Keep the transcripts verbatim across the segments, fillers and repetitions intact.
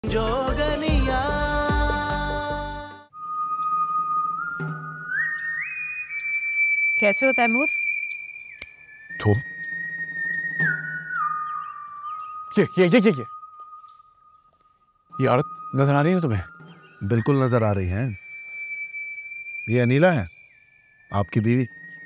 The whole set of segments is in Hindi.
जोगनिया। कैसे हो तैमूर? तुम ये ये ये ये ये ये औरत नजर आ रही है तुम्हें? बिल्कुल नजर आ रही है। ये अनीला है, आपकी बीवी।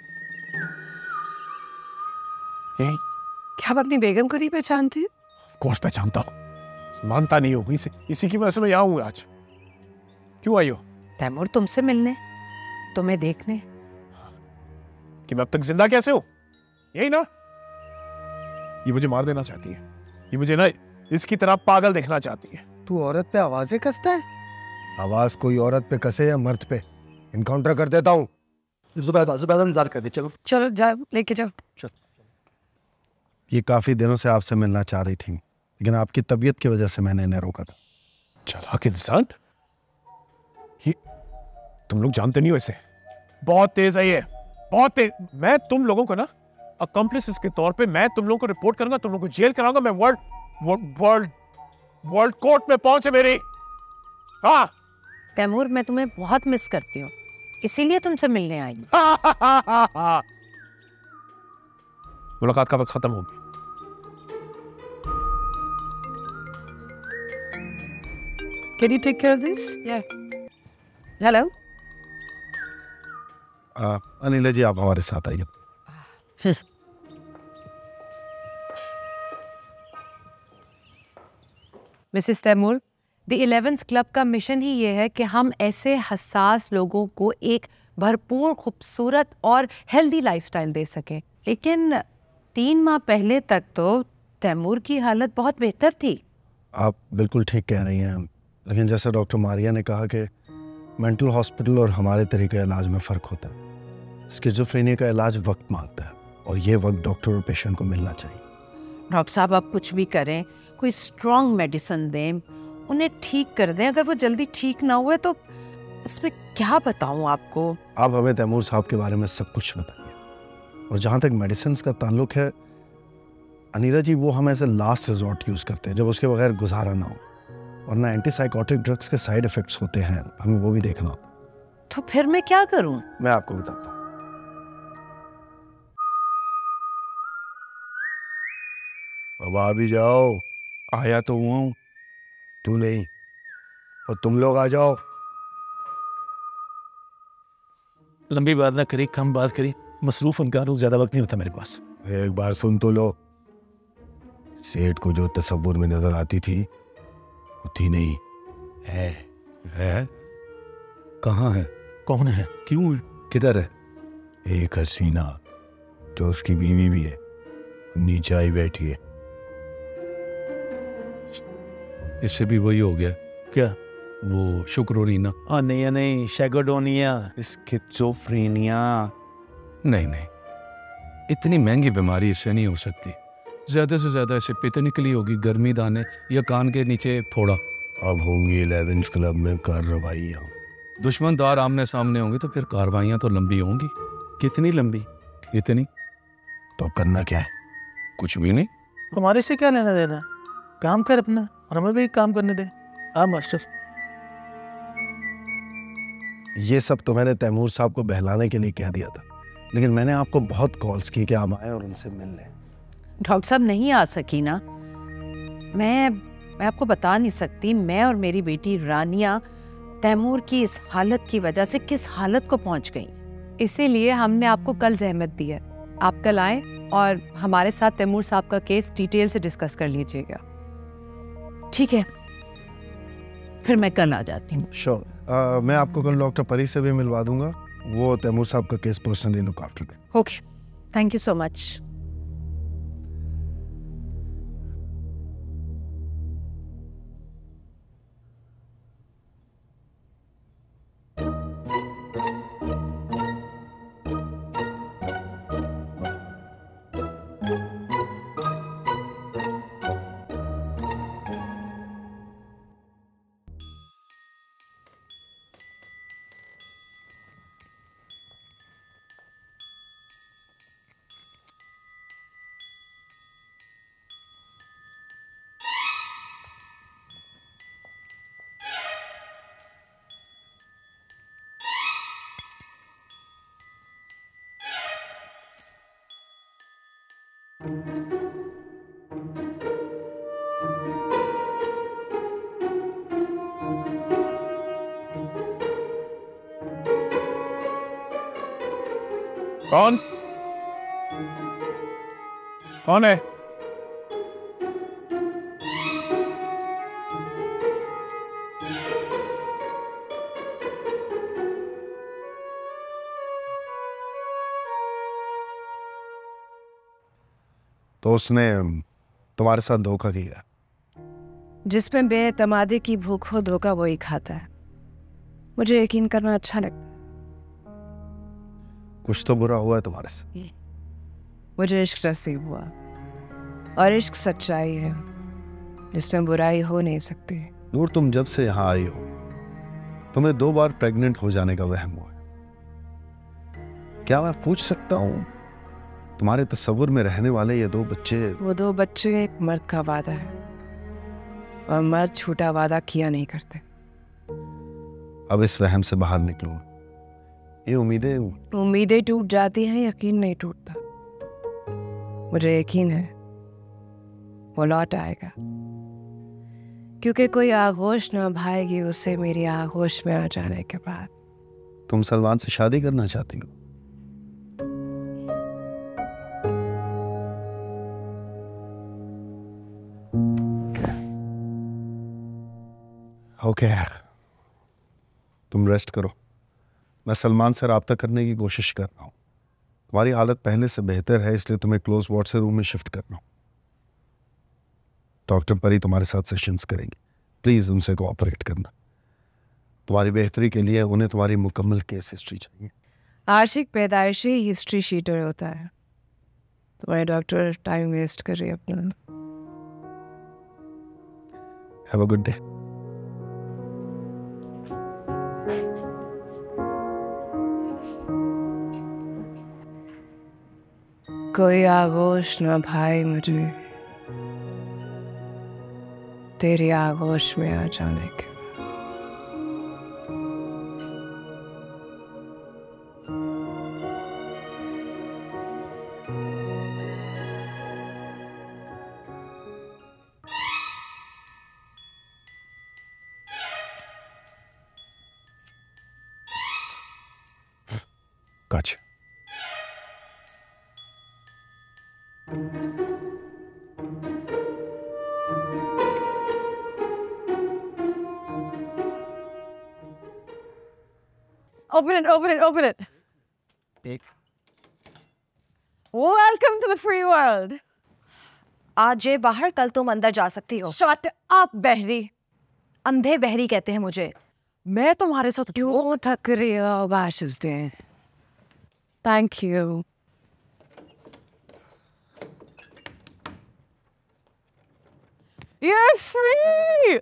यही क्या आप अपनी बेगम को नहीं पहचानते? कौन पहचानता हूँ, मानता नहीं हो। इसी इसी की वजह से मैं यहाँ हूँ आज। क्यों आई हो? तैमूर तुमसे मिलने, तुम्हें देखने। कि मैं अब तक जिंदा कैसे हूँ? यही ना? ये मुझे मार देना चाहती है, ये मुझे ना इसकी तरह पागल देखना चाहती है। तू औरत पे आवाजें कसता है? आवाज कोई औरत पे कसे या मर्द पे, इनकाउंटर कर देता हूँ। जुबैदा जुबैदा इंतजार कर दे। चलो चलो जाओ, लेके जाओ। चल। ये काफी दिनों से आपसे मिलना चाह रही थी, लेकिन आपकी तबीयत की वजह से मैंने इन्हें रोका था। चालाक इंसान। ये तुम लोग जानते नहीं हो इसे, बहुत तेज है ये, बहुत तेज। मैं तुम लोगों को ना अकम्प्लिसेस के तौर पे मैं तुम लोगों को रिपोर्ट करूंगा, तुम लोगों को जेल कराऊंगा। मैं वर्ल्ड वर्ल्ड वर्ल्ड कोर्ट में पहुंचे मेरी। हाँ तैमूर, मैं तुम्हें बहुत मिस करती हूँ, इसीलिए तुमसे मिलने आई हूँ। मुलाकात का वक्त खत्म होगी। Can you take care of this? Yeah. Hello? आ, अनिला जी, आप हमारे साथ आइए। Mrs Taimur, the eleventh club का मिशन ही ये है कि हम ऐसे हसास लोगों को एक भरपूर, खूबसूरत और हेल्दी लाइफस्टाइल दे सकें। लेकिन तीन माह पहले तक तो तैमूर की हालत बहुत बेहतर थी। आप बिल्कुल ठीक कह रही हैं, लेकिन जैसे डॉक्टर मारिया ने कहा कि मेंटल हॉस्पिटल और हमारे तरीके इलाज में फ़र्क होता है। स्किज़ोफ्रेनिया का इलाज वक्त मांगता है और ये वक्त डॉक्टर और पेशेंट को मिलना चाहिए। डॉक्टर साहब, आप कुछ भी करें, कोई स्ट्रॉन्ग मेडिसिन दें, उन्हें ठीक कर दें। अगर वो जल्दी ठीक ना हुए तो इसमें क्या बताऊं आपको। आप हमें तैमूर साहब के बारे में सब कुछ बताइए। और जहाँ तक मेडिसिन का ताल्लुक है अनीला जी, वो हम ऐसे लास्ट रिजॉर्ट यूज़ करते हैं जब उसके बगैर गुजारा ना हो, वरना एंटीसाइकोटिक ड्रग्स के साइड इफ़ेक्ट्स होते हैं, हमें वो भी देखना होता। तो फिर मैं क्या करूं? मैं आपको बताता हूँ। अब आ भी जाओ। आया तो हुआ हूं। तू नहीं, और तुम लोग आ जाओ। लंबी बात ना करी, कम बात करी, मसरूफ उनका रुख, ज्यादा वक्त नहीं होता मेरे पास। एक बार सुन तो लो। सेठ को जो तस्वुर में नजर आती थी वो थी नहीं, है। है? कहाँ है? कौन है? क्यों है? किधर है? एक हसीना जो उसकी बीवी भी है, नीचे आई बैठी है। इससे भी वही हो गया क्या? वो शुक्रोनीना? हाँ नहीं नहीं, शेगोडोनिया, स्किज़ोफ्रेनिया। नहीं नहीं, इतनी महंगी बीमारी इससे नहीं हो सकती। ज्यादा से ज्यादा इसे पित्त निकली होगी, गर्मी दाने या कान के नीचे फोड़ा। अब होंगी इलेवेंथ क्लब में कार्रवाइयाँ। दुश्मनदार आमने सामने होंगे तो फिर कार्रवाइयाँ तो लंबी होंगी। कितनी लंबी? इतनी। तो अब करना क्या है? कुछ भी नहीं। हमारे से क्या लेना देना? काम कर अपना और हमें भी काम करने दे। हाँ मास्टर। ये सब तो मैंने तैमूर साहब को बहलाने के लिए कह दिया था, लेकिन मैंने आपको बहुत कॉल्स की कि आप आए और उनसे मिल लें। डॉक्टर साहब नहीं आ सकी ना। मैं मैं आपको बता नहीं सकती, मैं और मेरी बेटी रानिया तैमूर की इस हालत की वजह से किस हालत को पहुंच गई। इसीलिए हमने आपको कल जहमत दी है। आप कल आए और हमारे साथ तैमूर साहब का केस डिटेल से डिस्कस कर लीजिएगा। ठीक है, फिर मैं कल आ जाती हूँ। श्योर। uh, मैं आपको कल डॉक्टर परी से भी मिलवा दूंगा, वो तैमूर साहब का केस पर्सनली लुक आफ्टर करें। Okay, thank you so much. कौन कौन है? तो उसने तुम्हारे साथ धोखा किया? जिसमें बेएतमादी की भूख हो धोखा वही खाता है। मुझे यकीन करना अच्छा लगता है। कुछ तो बुरा हुआ है तुम्हारे साथ। मुझे इश्क नसीब हुआ और इश्क सच्चाई है जिसमें बुराई हो नहीं सकती। नूर, तुम जब से यहाँ आई हो तुम्हें दो बार प्रेग्नेंट हो जाने का वहम हुआ। क्या मैं पूछ सकता हूँ तुम्हारे तस्वुर में रहने वाले ये दो बच्चे? वो दो बच्चे एक मर्द का वादा है और मर्द झूठा वादा किया नहीं करते। अब इस वहम से बाहर निकलो। ये उम्मीदें उम्मीदें टूट जाती हैं, यकीन नहीं टूटता। मुझे यकीन है वो लौट आएगा, क्योंकि कोई आगोश न भाएगी उसे मेरी आगोश में आ जाने के बाद। तुम सलमान से शादी करना चाहती हो? Okay okay. तुम रेस्ट करो, मैं सलमान से राब्ता करने की कोशिश कर रहा हूँ। तुम्हारी हालत पहले से बेहतर है, इसलिए तुम्हें क्लोज वार्ड से रूम में शिफ्ट कर रहा हूँ। डॉक्टर परी तुम्हारे साथ सेशंस करेंगे, प्लीज उनसे कोऑपरेट करना। तुम्हारी बेहतरी के लिए उन्हें तुम्हारी मुकम्मल केस हिस्ट्री चाहिए। आशिक पैदाइशी हिस्ट्री शीटर होता है। तुम्हारे डॉक्टर टाइम वेस्ट कर रही है अपना। Have a good day. कोई आगोश न भाई मुझे तेरी आगोश में आ जाने के। Gotcha. Open it, open it, open it. Take. Welcome to the free world. आज ये बाहर, कल तुम अंदर जा सकती हो। Shut up, बहरी। अंधे बहरी कहते हैं मुझे। मैं तुम्हारे साथ क्यों थक रही हो? बाशिश दें। Thank you. You're free.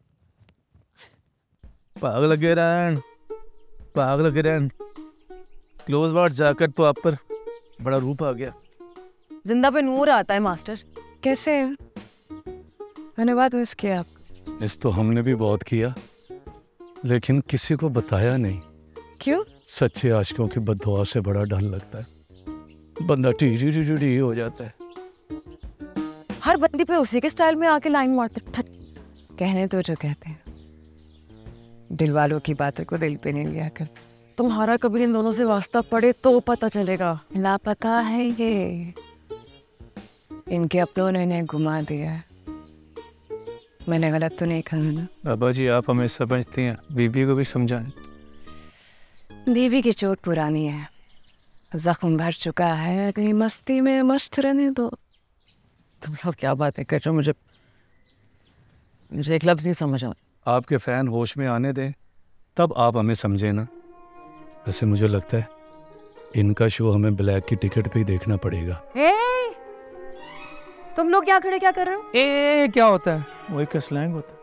पागल किरण, पागल किरण, क्लोज वार्ड जाकर तो आप पर बड़ा रूप आ गया। जिंदा पे नूर आता है मास्टर। कैसे? मैंने बात मिस किया आप। मिस तो हमने भी बहुत किया, लेकिन किसी को बताया नहीं। क्यों? सच्चे आशिकों की बददुआ से बड़ा डर लगता है, बंदा टीरी टीरी हो जाता है। हर बंदी पे उसी के स्टाइल में आके लाइन मारते। ठट कहने तो जो कहते हैं, दिल वालों की बातों को दिल पे नहीं लिया कर। तुम्हारा कभी इन दोनों से वास्ता पड़े तो पता चलेगा। लापता है ये, इनके अपनों ने इन्हें घुमा दिया है। मैंने गलत तो नहीं कहा ना? बाबा जी आप हमें समझती हैं, बीबी को भी समझाएं। बीवी की चोट पुरानी है, जख्म भर चुका है, कहीं मस्ती में मस्त रहने दो। तुम लोग क्या बातें कर रहे हो? मुझे मुझे एक लफ्ज नहीं समझ आ। आपके फैन होश में आने दें, तब आप हमें समझे ना। वैसे मुझे लगता है इनका शो हमें ब्लैक की टिकट पे ही देखना पड़ेगा। ए, तुम लोग क्या खड़े क्या कर रहे हो? ए क्या होता है? वो एक स्लैंग होता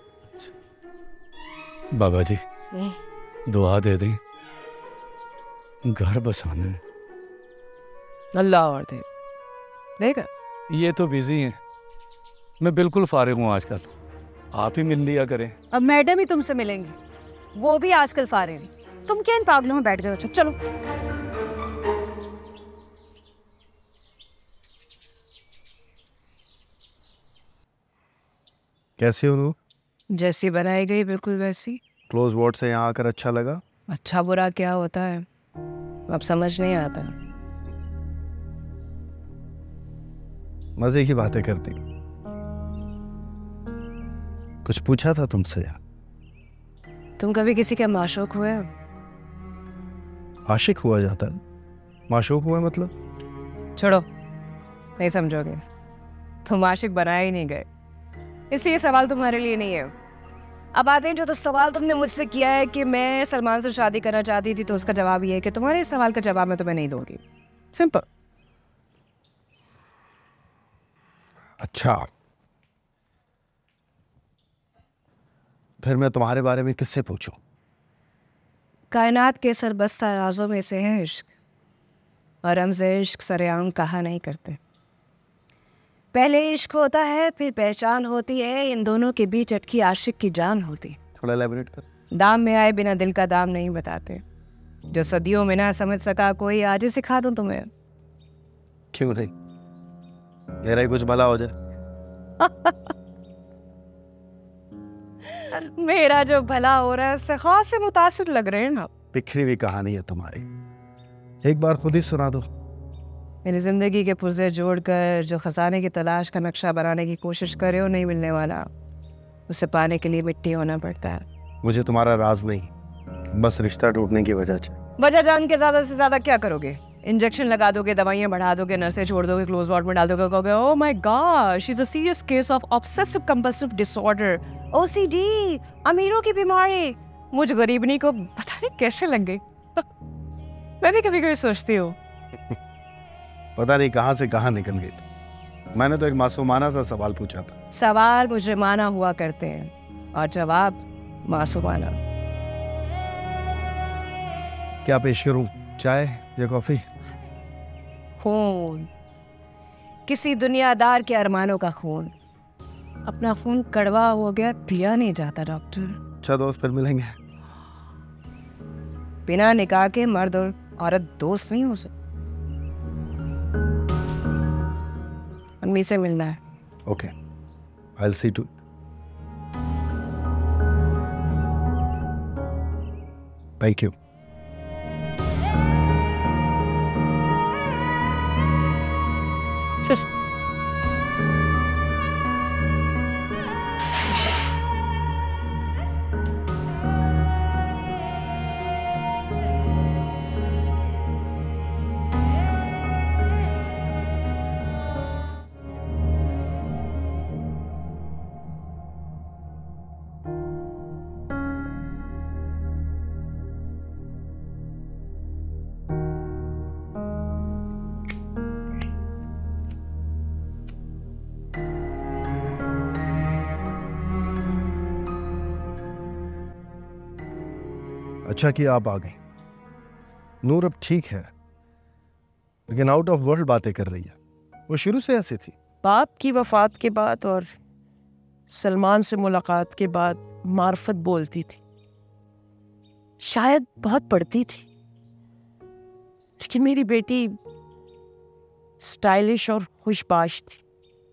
है। बाबा जी दुआ दे दें, घर बसाना है। अल्लाह और दे देगा। ये तो बिजी हैं, मैं बिल्कुल फारिग हूँ आजकल। आप ही मिल लिया करें। अब मैडम ही तुमसे मिलेंगी, वो भी आजकल फारिग। तुम क्या इन पागलों में बैठ गए हो? चलो। कैसी हो नूर? जैसी बनाई गई बिल्कुल वैसी। क्लोज वार्ड से यहाँ आकर अच्छा लगा? अच्छा बुरा क्या होता है अब समझ नहीं आता। मजे की बातें करती। कुछ पूछा था तुमसे यार। तुम कभी किसी के माशूक हुए? आशिक हुआ जाता है, माशूक हुआ मतलब? छोड़ो, नहीं समझोगे। तुम आशिक बनाए ही नहीं गए, इसलिए सवाल तुम्हारे लिए नहीं है। अब आते हैं जो तो सवाल तुमने मुझसे किया है कि मैं सलमान से शादी करना चाहती थी, तो उसका जवाब ये है कि तुम्हारे इस सवाल का जवाब मैं तुम्हें नहीं दूंगी। सिंपल। अच्छा, फिर मैं तुम्हारे बारे में किससे पूछूं? कायनात के सरबस्ता राजों में से है इश्क, और हमसे इश्क सरेआम कहा नहीं करते। पहले इश्क होता है, फिर पहचान होती है, इन दोनों के बीच अटकी आशिक की जान होती। थोड़ा एलैबोरेट कर। दाम में आए बिना दिल का दाम नहीं बताते। जो सदियों में ना समझ सका कोई आज ही सिखा दूं तुम्हें। क्यों नहीं, मेरा ही कुछ भला हो जाए। मेरा जो भला हो रहा है उससे खास से मुतासिर लग रहे हैं ना। बिखरी हुई कहानी है तुम्हारी, एक बार खुद ही सुना दो। मेरी जिंदगी के पुर्जे जोड़कर जो खजाने की तलाश का नक्शा बनाने की कोशिश करे हो, नहीं मिलने वाला। उसे पाने के लिए मिट्टी होना पड़ता है। मुझे तुम्हारा राज नहीं, बस रिश्ता टूटने की वजह से। वजह जान के ज्यादा से ज्यादा क्या करोगे? इंजेक्शन लगा दोगे, दवाइयां बढ़ा दोगे, नर्सें छोड़ दोगे, क्लोज वार्ड में डाल दोगे, कहोगे oh my god she is a serious case of obsessive compulsive disorder, OCD, अमीरों की बीमारी। मुझ गरीबनी को पता नहीं कैसे लग गई। मैं भी कभी कभी सोचती हूँ पता नहीं कहां से कहां निकल गई। मैंने तो एक मासूमाना सा सवाल पूछा था। सवाल मुजरिमाना हुआ करते हैं और जवाब मासूमाना। क्या पेश करूं, चाय या कॉफी? खून, किसी दुनियादार के अरमानों का खून। अपना खून कड़वा हो गया, पिया नहीं जाता डॉक्टर। अच्छा दोस्त, फिर मिलेंगे। बिना निकाह के मर्द और औरत दोस्त नहीं हो सकते। अम्मी से मिलना है। Okay, I will see to. Thank you. अच्छा किया आप आ गई। नूर अब ठीक है, लेकिन आउट ऑफ वर्ल्ड बातें कर रही है। वो शुरू से ऐसी थी। बाप की वफात के बाद और सलमान से मुलाकात के बाद मार्फत बोलती थी, शायद बहुत पढ़ती थी, लेकिन मेरी बेटी स्टाइलिश और खुशबाश थी।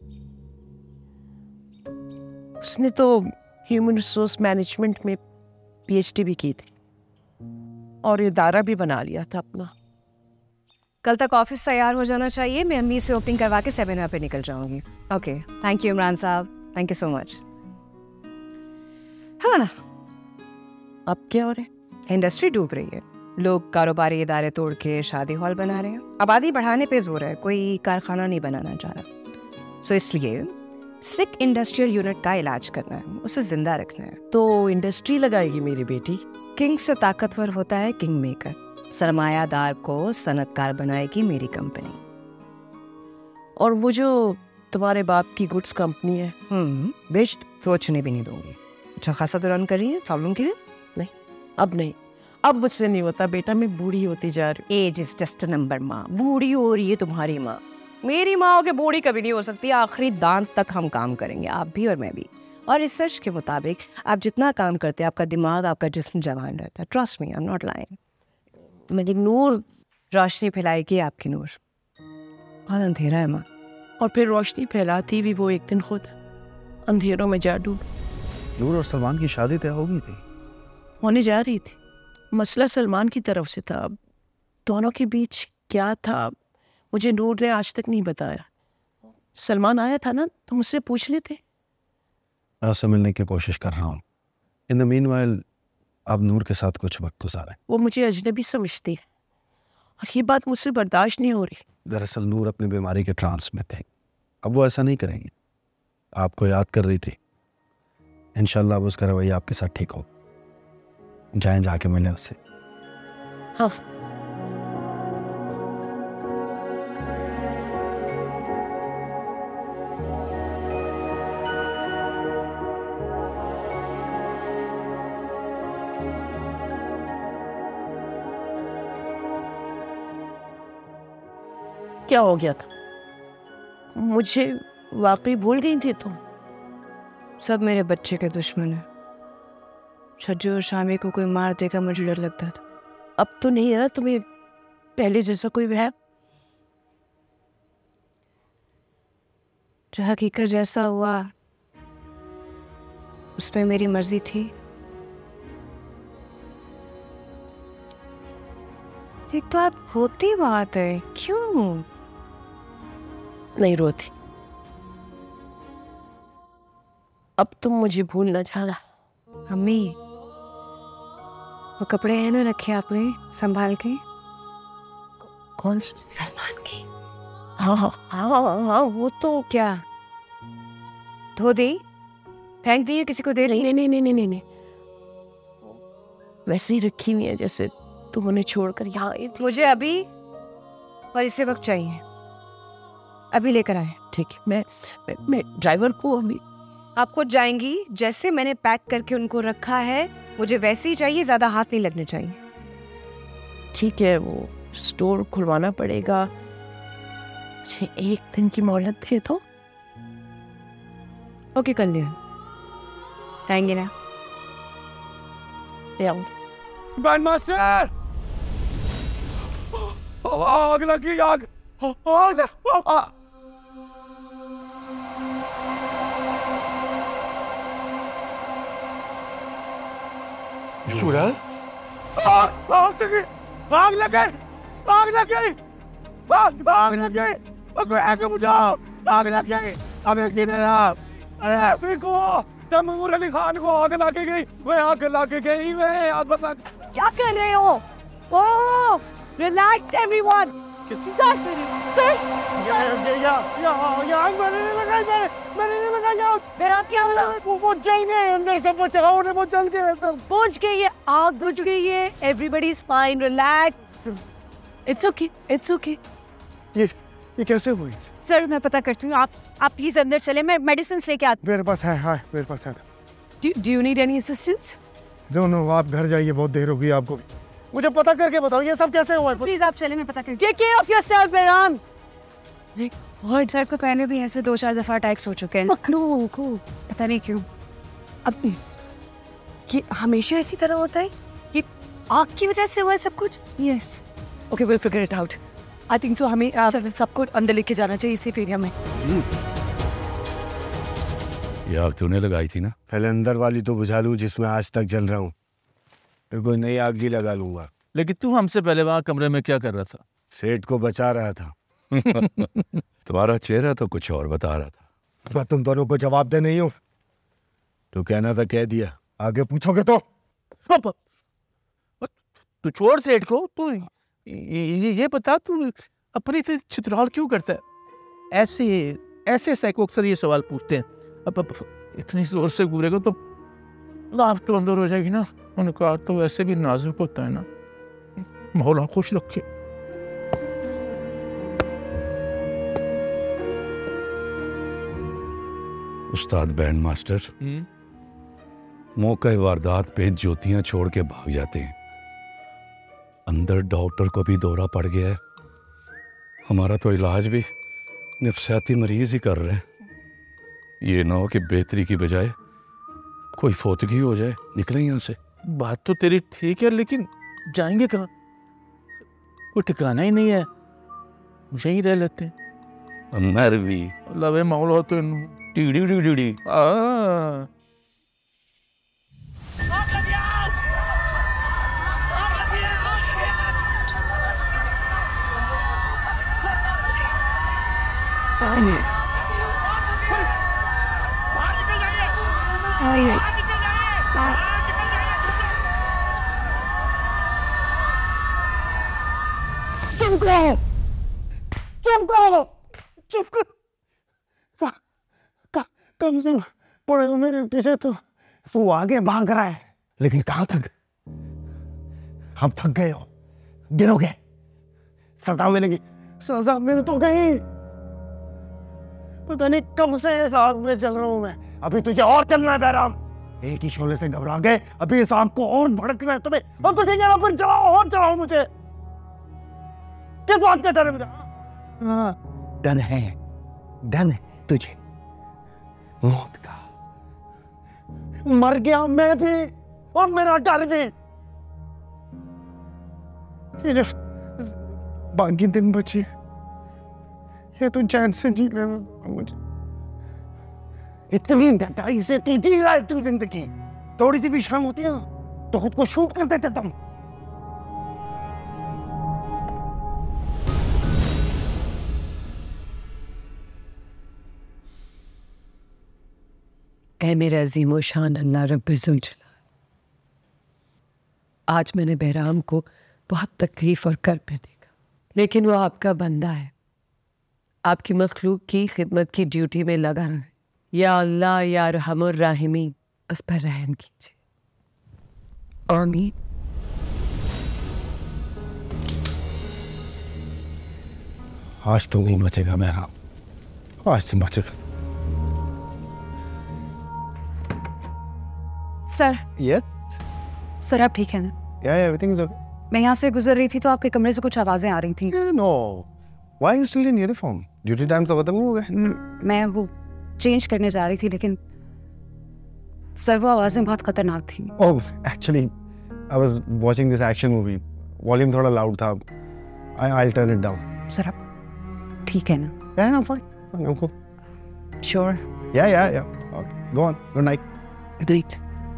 उसने तो ह्यूमन रिसोर्स मैनेजमेंट में पीएचडी भी की थी और इदारा भी बना लिया था अपना। कल तक ऑफिस तैयार हो जाना चाहिए। मैं अम्मी से ओपनिंग करवा के सेमिनार पे निकल जाऊंगी। ओके, थैंक यू इमरान साहब, थैंक यू सो मच। हाँ ना, अब क्या हो रहा है? इंडस्ट्री डूब रही है। लोग कारोबारी इदारे तोड़ के शादी हॉल बना रहे हैं। आबादी बढ़ाने पे जोर है, कोई कारखाना नहीं बनाना चाह रहा। सो इसलिए सिक इंडस्ट्रियल यूनिट का इलाज करना है, उसे जिंदा रखना है। तो इंडस्ट्री लगाएगी मेरी बेटी? किंग से ताकतवर होता है किंग मेकर। सरमायादार को सनतकार बनाएगी मेरी कंपनी। और वो जो तुम्हारे बाप की गुड्स कंपनी है, हम्म बेस्ट, सोचने भी नहीं दूंगी। अच्छा खासा तो रन कर रही है, प्रॉब्लम क्या है? नहीं, अब नहीं, अब मुझसे नहीं होता बेटा, मैं बूढ़ी होती जा रही हूँ। Age is just a number. माँ बूढ़ी हो रही है तुम्हारी माँ, मेरी माँ हो के बूढ़ी कभी नहीं हो सकती। आखिरी दांत तक हम काम करेंगे, आप भी और मैं भी। और रिसर्च के मुताबिक आप जितना काम करते हैं, आपका दिमाग, आपका जिस्म जवान रहता है। Trust me, I am not lying. मेरी नूर रोशनी फैलाएगी आपकी नूर। बहुत अंधेरा है माँ। और फिर रोशनी फैलाती भी वो एक दिन खुद अंधेरों में जा डूब। नूर और सलमान की शादी तय हो गई थी? होने जा रही थी। मसला सलमान की तरफ से था। अब दोनों के बीच क्या था मुझे नूर ने आज तक नहीं बताया। सलमान आया था ना, तो मुझसे पूछ लेते। मैं उससे मिलने की कोशिश कर रहा हूँ। इन द मीनवाइल आप नूर के साथ कुछ वक्त गुजारें। वो मुझे अजनबी समझती है और ये बात मुझसे बर्दाश्त नहीं हो रही। दरअसल नूर अपनी बीमारी के ट्रांस में थे। अब वो ऐसा नहीं करेंगे। आपको याद कर रही थी। इंशाल्लाह अब उसका रवैया आपके साथ ठीक हो। जाएं, जाके मिलें उससे। हाँ। क्या हो गया था? मुझे वाकई भूल गई थी तुम? सब मेरे बच्चे के दुश्मन है। छज्जू और शामी को कोई मार देगा, मुझे डर लगता था। अब तो नहीं है ना तुम्हें पहले जैसा कोई वह? जो हकीकत जैसा हुआ उसमें मेरी मर्जी थी। एक तो आप होती बात है, क्यों नहीं रोती? अब तुम मुझे भूल न जाना। अम्मी, वो कपड़े हैं ना रखे आपने संभाल के? कौन से? सलमान के। हाँ हाँ हाँ हाँ, वो तो क्या धो दी, फेंक दी, किसी को दे रही? नहीं नहीं नहीं नहीं नहीं नहीं, वैसे ही रखी हुई है जैसे तुम उन्हें छोड़कर यहाँ आई थी। मुझे अभी और इसी वक्त चाहिए, अभी लेकर आए। ठीक है, मैं मैं ड्राइवर को अभी। आपको जाएंगी जैसे मैंने पैक करके उनको रखा है, मुझे वैसे ही चाहिए, ज्यादा हाथ नहीं लगने चाहिए। ठीक है, वो स्टोर खुलवाना पड़ेगा, मुझे एक दिन की मोहलत दे दो। ओके, कर लिया। आएंगे ना? ले आऊँ। बैंड मास्टर, आग लगी, आग आग आग। सूरज, आग आग लगी, आग लगी, आग लगी, आग आग लगी, आग बुझाओ, आग लग गई। अब एक दिन आप, अरे देखो तैमूर अली खान को आग लग गई, वह आग लग गई, वह आग लग। क्या कर रहे हो? Oh, relax everyone. Sir sir yeah yeah yeah या मैंने नहीं लगाई, मैंने मैंने नहीं लगाई। मेरा क्या हुआ? वो वो जल गए अंदर से, बचाओ ने, वो जल गए अंदर। बुझ गई है, आग बुझ गई है। Everybody is fine, relax, it's okay, it's okay. ये ये कैसे हुई? सर मैं पता करती हूँ, आप आप प्लीज अंदर चले, मैं मेडिसिन लेके आती। मेरे पास है, हाँ मेरे पास है। Do you need any assistance? दोनों आप घर जाइए, बहुत देर हो गई आपको भी। मुझे पता करके बताओ ये सब कैसे हुआ है। प्लीज आप चले, मैं पता करती टेक केयर ऑफ योरसेल्फ बेराम। हूँ। और सर को पहले भी ऐसे दो चार दफा अटैक्स हो चुके हैं, पकड़ो उनको, पता नहीं क्यों। अब ये हमेशा इसी तरह होता है? ये आग की वजह से हुआ है सब कुछ? Yes. Okay, will figure it out. I think so हमें uh, सबको अंदर लेके जाना चाहिए इसी एरिया में। ये आग तूने लगाई थी ना? पहले अंदर वाली तो बुझा लूं जिसमें आज तक जल रहा हूँ, फिर कोई नई आग ही लगा लूंगा। लेकिन तू हमसे पहले वहाँ कमरे में क्या कर रहा था? सेठ को बचा रहा था। तुम्हारा चेहरा तो कुछ और बता रहा था। मैं तुम दोनों को जवाब दे नहीं हूँ, तो कहना था कह दिया, आगे पूछोगे तो। तू छोड़ सेठ को, तू ये, ये बता तू अपनी से चित्राल क्यों करता है? ऐसे ऐसे साइको अक्सर ये सवाल पूछते हैं। अब, अब इतनी जोर से घूरेगा तो लाभ तो अंदर हो जाएगी ना। उनका तो वैसे भी नाजुक होता है ना। मौला खुश रखे। उस्ताद बैंड मास्टर, मौका वारदात पे ज्योतियां छोड़ के भाग जाते हैं। अंदर डॉक्टर को भी दौरा पड़ गया है। हमारा तो इलाज भी नफसियाती मरीज ही कर रहे हैं। ये ना हो कि बेहतरी की बजाय कोई फोतगी हो जाए। निकले यहाँ से। बात तो तेरी ठीक है, लेकिन जाएंगे कहाँ? कोई ठिकाना ही नहीं है, यहीं रह लेते हैं। मर भी लवे मौला तो टीडी टीडी टी आ चुप करो, चुप करो, चुप कर। का, का, कम से पड़े हो मेरे पीछे तो तू आगे भाग रहा है, लेकिन कहां तक? हम थक गए हो, गिरोगे, सजा मिलेगी। सजा मिल तो गई, पता नहीं कब से इस आग में चल रहा हूं मैं। अभी तुझे और चलना है बैराम, एक ही शोले से घबरा गए, अभी इस आग को और भड़कना है तुम्हें। अब तो ठीक है ना, फिर चलाओ और चलाओ मुझे। किस बात का डर है मुझे? हाँ, डर है, डर है तुझे मौत का। मर गया मैं भी और मेरा डर भी। सिर्फ बाकी दिन बचे, ये तो चैन से जी ले मुझे। इतनी डटाई से जी रहा है तू जिंदगी, थोड़ी सी भी शर्म होती है ना तो खुद को शूट कर देते तुम। ऐ मेरे अजीम शान अल्लाह रब्बे ज़ुल जलाल, आज मैंने बहराम को बहुत तकलीफ और कर पे देखा, लेकिन वो आपका बंदा है, आपकी मखलूक की खिदमत की ड्यूटी में लगा रहा है। या अल्लाह या रहमुर राहिमीन, उस पर रहम कीजिए। आमीन। आज तो नहीं बचेगा मेरा, आज से बचेगा। सर। यस सर आप ठीक है ना? या एवरीथिंग इज ओके। मैं यहाँ से गुजर रही थी तो आपके कमरे से कुछ आवाजें आ रही थी। No, why you still in uniform? Duty time तो खत्म हो गए। मैं वो चेंज करने जा रही थी, लेकिन सर वो आवाजें बहुत खतरनाक थी। Oh actually I was watching this action movie, volume थोड़ा लाउड था। I I will turn it down. Sir आप ठीक है ना? Yeah I am fine, I am cool. Sure? Yeah yeah yeah okay, go on, good night. Good night.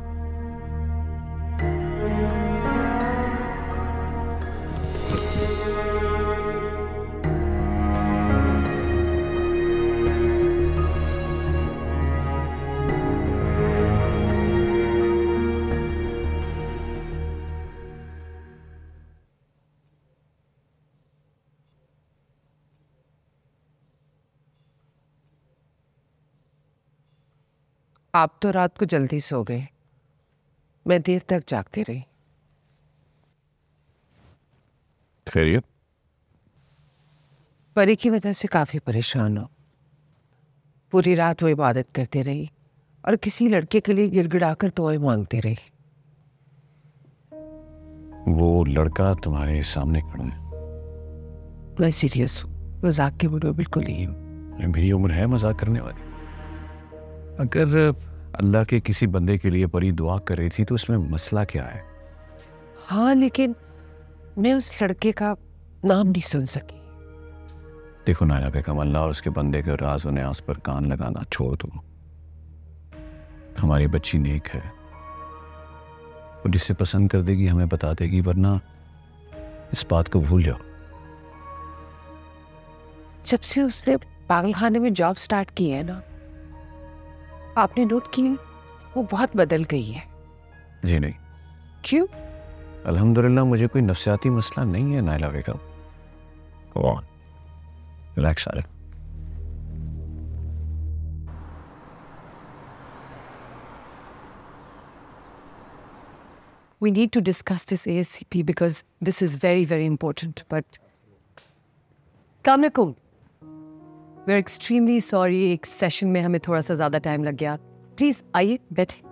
आप तो रात को जल्दी सो गए, मैं देर तक जागती रही। खैरियत? परी की वजह से काफी परेशान हो। पूरी रात वो इबादत करती रही और किसी लड़के के लिए गिड़गिड़ाकर दुआएं मांगती रही। वो लड़का तुम्हारे सामने खड़ा है? मैं सीरियस हूँ, मजाक की मूड में बिल्कुल नहीं हूँ। मेरी उम्र है मजाक करने वाली? अगर अल्लाह के किसी बंदे के लिए परी दुआ कर रही थी तो उसमें मसला क्या है? हाँ, लेकिन मैं उस लड़के का नाम नहीं सुन सकी। देखो नाया बेगम, अल्लाह और उसके बंदे के राज और न्यास पर कान लगाना छोड़ दो। हमारी बच्ची नेक है, वो जिसे पसंद कर देगी हमें बता देगी, वरना इस बात को भूल जाओ। जब से उसने पागलखाने में जॉब स्टार्ट की है ना, आपने नोट की वो बहुत बदल गई है। जी नहीं। क्यों? अल्हम्दुलिल्लाह मुझे कोई नफ्सियाती मसला नहीं है नायला बेगम। रिलैक्स आ रहे। We need to discuss this ASAP because this is very very important. But अस्सलाम वालेकुम। We're extremely sorry, एक सेशन में हमें थोड़ा सा ज़्यादा टाइम लग गया। प्लीज़ आइए बैठे।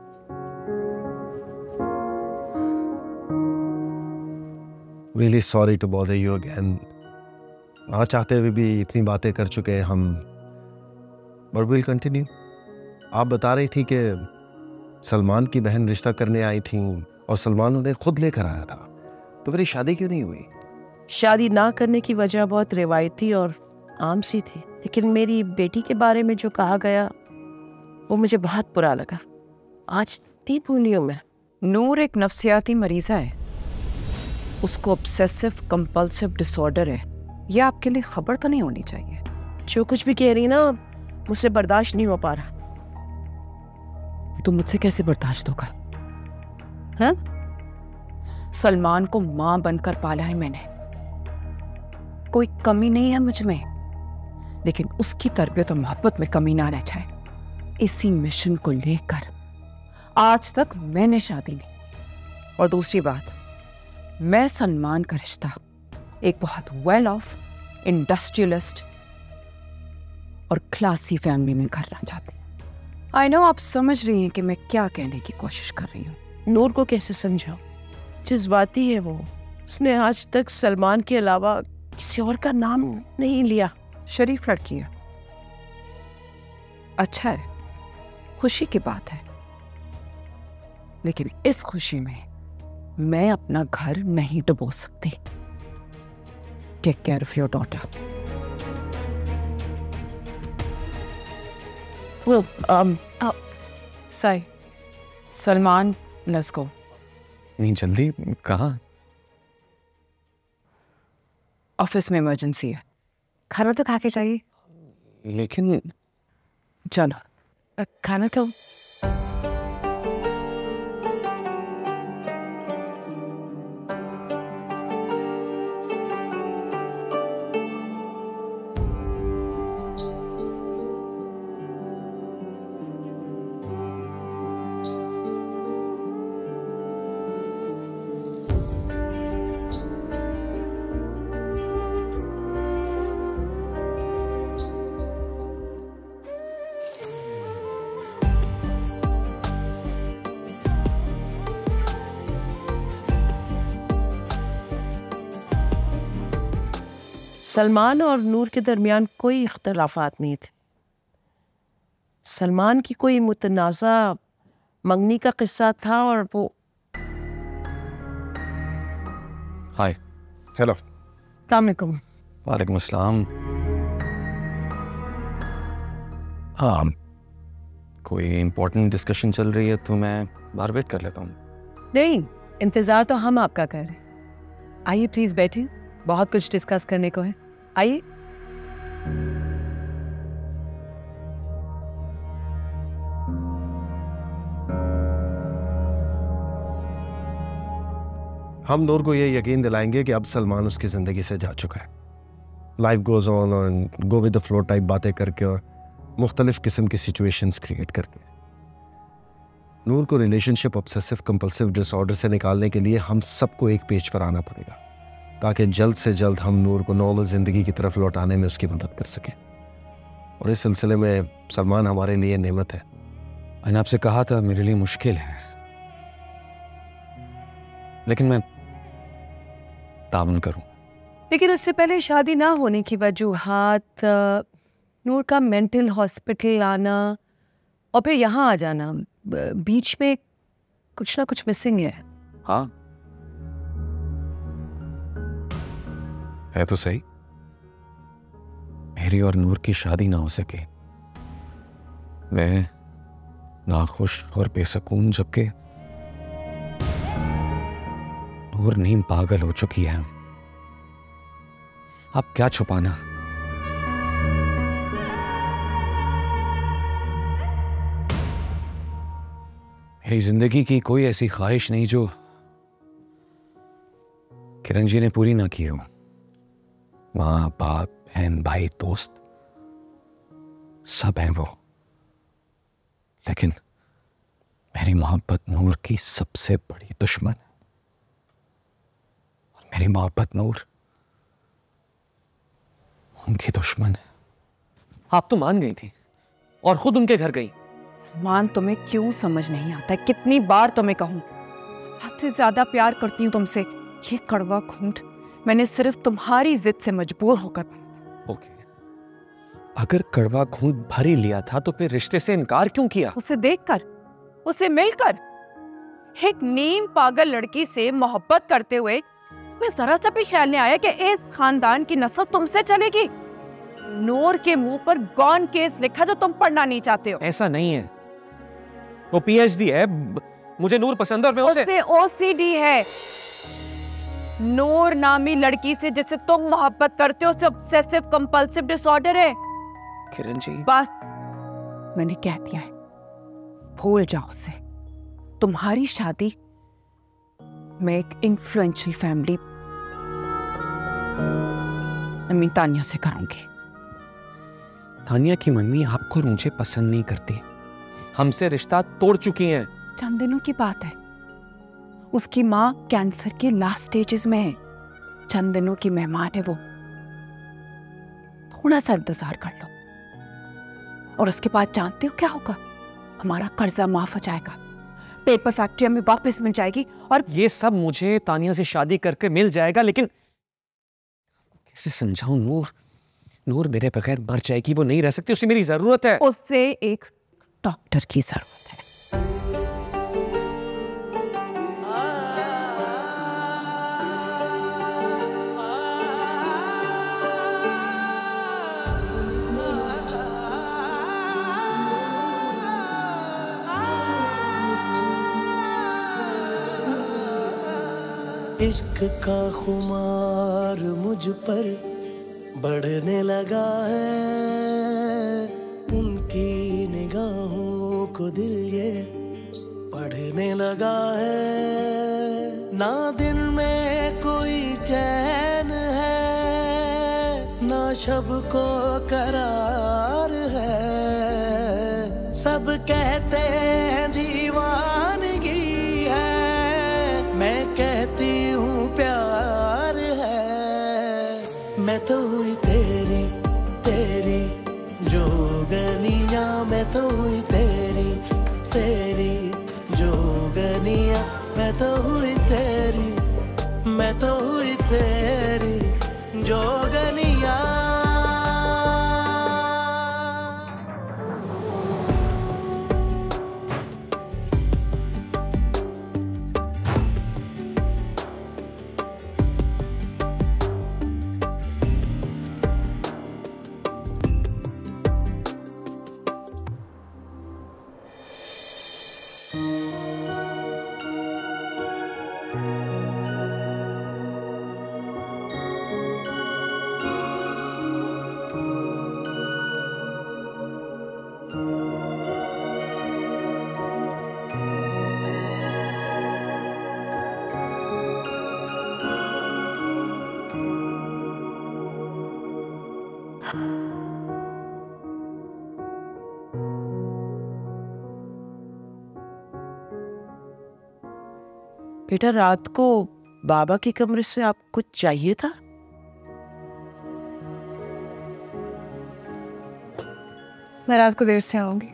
Really sorry to bother you again. ना चाहते हुए भी इतनी बातें कर चुके हैं हम, but we'll continue. आप बता रही थी कि सलमान की बहन रिश्ता करने आई थी और सलमान उन्हें खुद लेकर आया था, तो मेरी शादी क्यों नहीं हुई? शादी ना करने की वजह बहुत रिवायती और आम सी थी, लेकिन मेरी बेटी के बारे में जो कहा गया वो मुझे बहुत बुरा लगा। आज नहीं भूली हूँ मैं। नूर एक नफ्सियाती मरीजा है, उसको ऑब्सेसिव कंपल्सिव डिसऑर्डर है। ये आपके लिए खबर तो नहीं होनी चाहिए। जो कुछ भी कह रही ना मुझसे बर्दाश्त नहीं हो पा रहा। तुम मुझसे कैसे बर्दाश्त होगा? हाँ? सलमान को मां बनकर पाला है मैंने, कोई कमी नहीं है मुझ में, लेकिन उसकी तरबियत और मोहब्बत में कमी ना रह जाए, इसी मिशन को लेकर आज तक मैंने शादी नहीं। और दूसरी बात, मैं सलमान का रिश्ता एक बहुत वेल ऑफ इंडस्ट्रियलिस्ट और क्लासी फैमिली में करना चाहती हूँ। आई नो आप समझ रही हैं कि मैं क्या कहने की कोशिश कर रही हूँ। नूर को कैसे समझाओ? जज्बाती है वो। उसने आज तक सलमान के अलावा किसी और का नाम नहीं लिया। शरीफ लड़की है, अच्छा है, खुशी की बात है, लेकिन इस खुशी में मैं अपना घर नहीं डुबो सकती। Take care of your daughter. Well, um, oh, Sai, Salman, let's go. नहीं जल्दी, कहाँ? ऑफिस में इमरजेंसी है। खाना तो खा के चाहिए। लेकिन चलो खाना तो। सलमान और नूर के दरमियान कोई इख्तलाफात नहीं थे। सलमान की कोई मुतनाज़ा मंगनी का किस्सा था और वो। हाय। हेलो। अस्सलाम वालेकुम। वालेकुम अस्सलाम। हाँ, कोई इम्पोर्टेंट डिस्कशन चल रही है तो मैं बाहर वेट कर लेता हूँ। नहीं, इंतजार तो हम आपका कर रहे हैं। आइए प्लीज बैठिए, बहुत कुछ डिस्कस करने को है। आइए। हम नूर को ये यकीन दिलाएंगे कि अब सलमान उसकी जिंदगी से जा चुका है। लाइफ गोज ऑन और go with the flow type बातें करके और मुख्तलिफ किस्म की सिचुएशंस क्रिएट करके नूर को रिलेशनशिप ऑब्सेसिव कंपल्सिव डिसऑर्डर से निकालने के लिए हम सबको एक पेज पर आना पड़ेगा, ताकि जल्द से जल्द हम नूर को नॉर्मल ज़िंदगी की तरफ लौटाने में उसकी मदद कर सकें। और इस सिलसिले में सलमान हमारे लिए नेमत है। मैंने आपसे कहा था मेरे लिए मुश्किल है, लेकिन मैं तावन करूं। लेकिन उससे पहले शादी ना होने की वजूहात, नूर का मेंटल हॉस्पिटल आना और फिर यहाँ आ जाना, बीच में कुछ ना कुछ मिसिंग है। हाँ है तो सही, मेरी और नूर की शादी ना हो सके, मैं नाखुश और बेसकून, जबकि नूर नीम पागल हो चुकी है। अब क्या छुपाना। मेरी जिंदगी की कोई ऐसी ख्वाहिश नहीं जो किरण जी ने पूरी ना की हो। माँ बाप बहन भाई दोस्त सब हैं वो, लेकिन मेरी मोहब्बत नूर की सबसे बड़ी दुश्मन है। और मेरी मोहब्बत नूर उनकी दुश्मन है। आप तो मान गई थी और खुद उनके घर गई। सलमान, तुम्हें क्यों समझ नहीं आता? कितनी बार तुम्हें कहूं, हद से ज्यादा प्यार करती हूँ तुमसे। ये कड़वा घूंट मैंने सिर्फ तुम्हारी जिद से मजबूर होकर पाया। ओके, अगर कड़वा घूंट भर ही लिया था तो फिर रिश्ते से इनकार क्यों किया? उसे देखकर, उसे मिलकर, एक नीम पागल लड़की से मोहब्बत करते हुए मैं जरा सा भी ख्याल नहीं आया कि इस खानदान की नस्ल तुमसे चलेगी। नूर के मुंह पर गॉन केस लिखा जो तुम पढ़ना नहीं चाहते हो। ऐसा नहीं है। वो पीएचडी है, मुझे नूर पसंद है और मैं उसे उससे ओसीडी है। नूर नामी लड़की से जिससे तुम मोहब्बत करते हो, उससे ऑब्सेसिव कंपल्सिव डिसऑर्डर है। किरण जी, बस मैंने कह दिया है, भूल जाओ उसे। तुम्हारी शादी मैं एक इन्फ्लुएंशियल फैमिली अम्मी तानिया से करूंगी। तानिया की मम्मी आपको और मुझे पसंद नहीं करती, हमसे रिश्ता तोड़ चुकी हैं। चंद दिनों की बात है, उसकी माँ कैंसर के लास्ट स्टेजेस में है। चंद दिनों की मेहमान है वो, थोड़ा सा इंतजार कर लो और उसके बाद जानते हो क्या होगा? हमारा कर्जा माफ हो जाएगा, पेपर फैक्ट्री हमें वापस मिल जाएगी और ये सब मुझे तानिया से शादी करके मिल जाएगा, लेकिन कैसे समझाऊं नूर? नूर मेरे बगैर मर जाएगी, वो नहीं रह सकती, उसे मेरी जरूरत है। उससे एक डॉक्टर की जरूरत है। इश्क का खुमार मुझ पर बढ़ने लगा है, उनकी निगाहों को दिल ये पढ़ने लगा है। ना दिन में कोई चैन है, ना शब को करार है। सब कहते हैं दीवानगी है, मैं कहती हूँ प्यार है। मैं तो हुई तेरी तेरी जोगनिया, मैं तो हुई तेरी तेरी जोगनिया, मैं तो हुई तेरी, मैं तो हुई तेरी जोगनिया। बेटा, रात को बाबा के कमरे से आपको कुछ चाहिए था? मैं रात को देर से आऊंगी।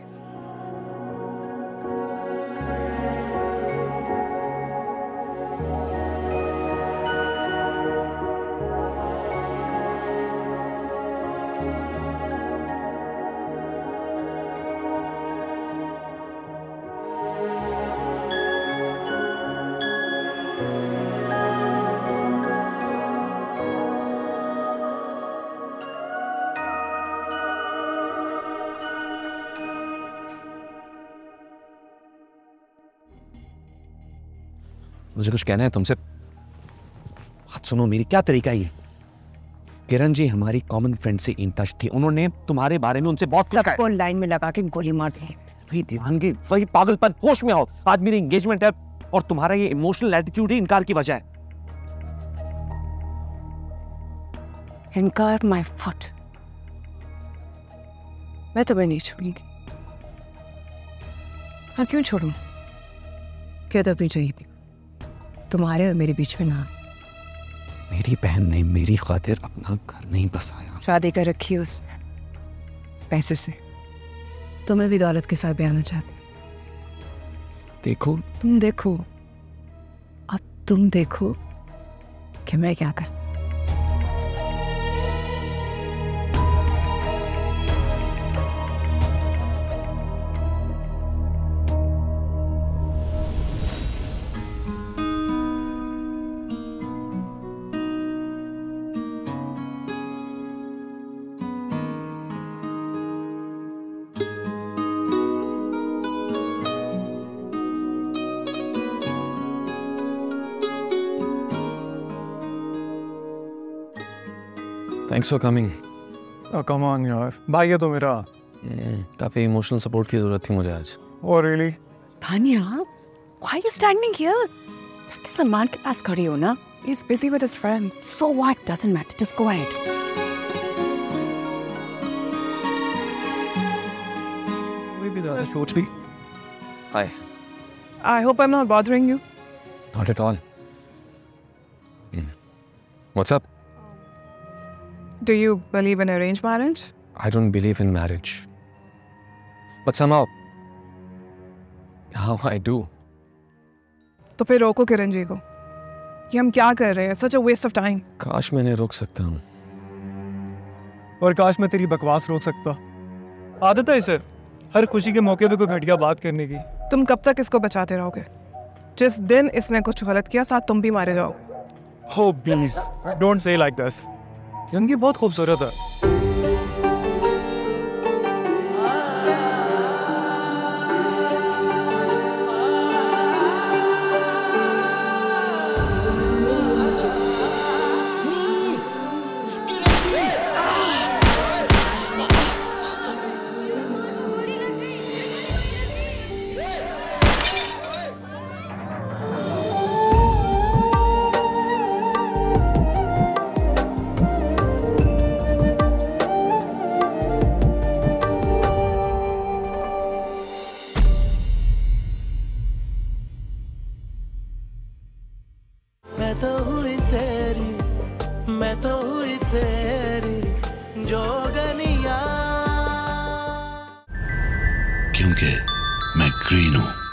मुझे कुछ कहना है तुमसे। बात सुनो मेरी, क्या तरीका है ये? किरण जी हमारी कॉमन फ्रेंड से इन टच थी, उन्होंने तुम्हारे बारे में उनसे बहुत कुछ कहा। सबको लाइन में लगा के गोली मार दी। वही दीवानगी, वही पागलपन, होश में आओ। आज मेरी एंगेजमेंट है और तुम्हारा ये इमोशनल एटीट्यूड ही इनकार की वजह है। इनकार माय फट। मैं तुम्हें नहीं छोड़ूंगी। हाँ, क्यों छोड़ूं? क्या तो अपनी चाहिए थी, तुम्हारे और मेरे बीच में ना। मेरी बहन ने मेरी खातिर अपना घर नहीं बसाया। शादी कर रखी उसने पैसे से। तुम्हें भी दौलत के साथ ब्याहना चाहती। देखो तुम देखो, अब तुम देखो कि मैं क्या करती। Thanks for coming. Come on यार, भाई है तो मेरा। काफी इमोशनल सपोर्ट की जरूरत थी मुझे आज। Oh really? Tania, why are you standing here? जाके सलमान के पास खड़ी हो ना। He's busy with his friend. So what? Doesn't matter. Just go ahead. Hi. I hope I'm not bothering you. Not at all. Hmm. What's up? Do you believe in arranged marriage? I don't believe in marriage. But somehow, how I do. तो फिर रोको किरण जी को। ये हम क्या कर रहे हैं? Such a waste of time. काश मैंने रोक सकता हूँ। और काश मैं तेरी बकवास रोक सकता। आदत है इसे हर खुशी के मौके पे कोई घटिया बात करने की। तुम कब तक इसको बचाते रहोगे? जिस दिन इसने कुछ गलत किया साथ तुम भी मारे जाओगे। Oh please, don't say like this. जिंदगी बहुत खूबसूरत है। मैं तो हुई तेरी, मैं तो हुई तेरी जोगनिया, क्योंकि मैं ग्रीन हूं।